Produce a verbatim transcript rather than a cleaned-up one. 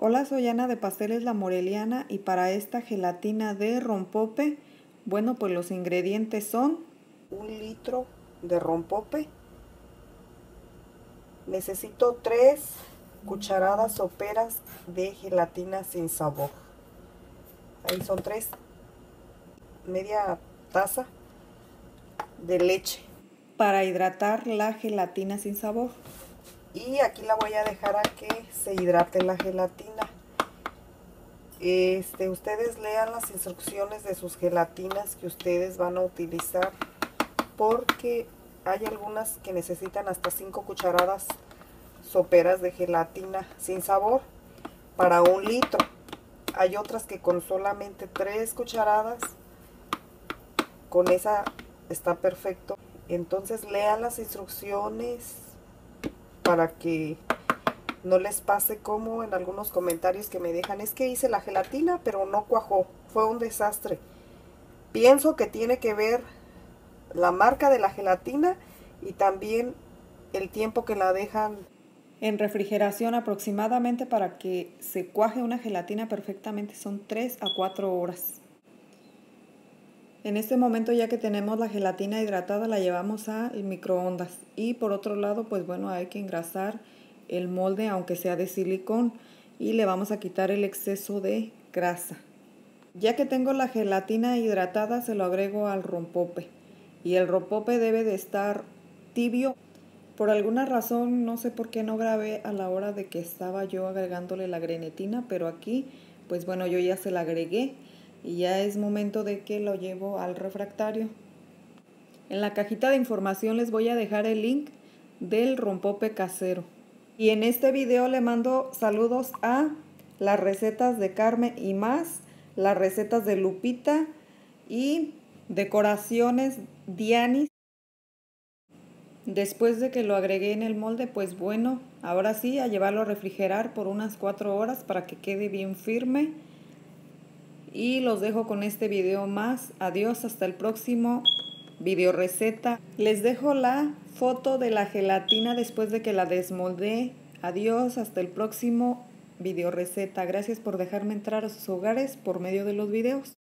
Hola, soy Ana de Pasteles La Moreliana y para esta gelatina de rompope, bueno, pues los ingredientes son un litro de rompope. Necesito tres cucharadas soperas de gelatina sin sabor. Ahí son tres. Media taza de leche para hidratar la gelatina sin sabor. Y aquí la voy a dejar a que se hidrate la gelatina. Este, ustedes lean las instrucciones de sus gelatinas que ustedes van a utilizar, porque hay algunas que necesitan hasta cinco cucharadas soperas de gelatina sin sabor para un litro. Hay otras que con solamente tres cucharadas, con esa está perfecto. Entonces lean las instrucciones para que no les pase como en algunos comentarios que me dejan: es que hice la gelatina pero no cuajó, fue un desastre. Pienso que tiene que ver la marca de la gelatina y también el tiempo que la dejan en refrigeración. Aproximadamente para que se cuaje una gelatina perfectamente son tres a cuatro horas. En este momento, ya que tenemos la gelatina hidratada, la llevamos al microondas. Y por otro lado, pues bueno, hay que engrasar el molde, aunque sea de silicón, y le vamos a quitar el exceso de grasa. Ya que tengo la gelatina hidratada, se lo agrego al rompope. Y el rompope debe de estar tibio. Por alguna razón, no sé por qué no grabé a la hora de que estaba yo agregándole la grenetina, pero aquí, pues bueno, yo ya se la agregué. Y ya es momento de que lo llevo al refractario. En la cajita de información les voy a dejar el link del rompope casero. Y en este video le mando saludos a las recetas de Carmen y más, las recetas de Lupita y decoraciones Dianis. Después de que lo agregué en el molde, pues bueno, ahora sí, a llevarlo a refrigerar por unas cuatro horas para que quede bien firme. Y los dejo con este video más. Adiós, hasta el próximo video receta. Les dejo la foto de la gelatina después de que la desmoldé. Adiós, hasta el próximo video receta. Gracias por dejarme entrar a sus hogares por medio de los videos.